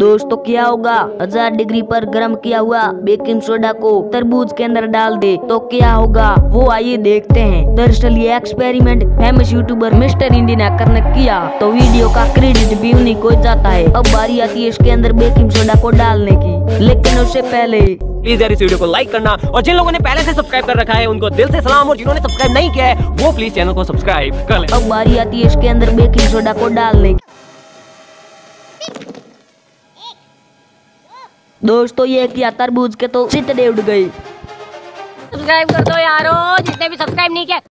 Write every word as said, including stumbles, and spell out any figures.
दोस्तों क्या होगा, हजार डिग्री पर गर्म किया हुआ बेकिंग सोडा को तरबूज के अंदर डाल दे तो क्या होगा, वो आइए देखते हैं। दरअसल ये experiment famous YouTuber Mister Indian Hacker ने किया तो वीडियो का क्रेडिट भी उन्हीं को जाता है। अब बारी आती है इसके अंदर बेकिंग सोडा को डालने की, लेकिन उससे पहले प्लीज यार इस वीडियो को लाइक करना, और जिन लोगों ने पहले से सब्सक्राइब कर रखा है उनको दिल से सलाम, और जिन्होंने सब्सक्राइब नहीं किया है वो प्लीज चैनल को सब्सक्राइब कर लें। अब बारी आती है इसके अंदर बेकिंग सोडा को डालने की। दोस्तों ये किया तरबूज के तो चितड़े उड़ गई। सब्सक्राइब कर दो यारो, जितने भी सब्सक्राइब नहीं किया।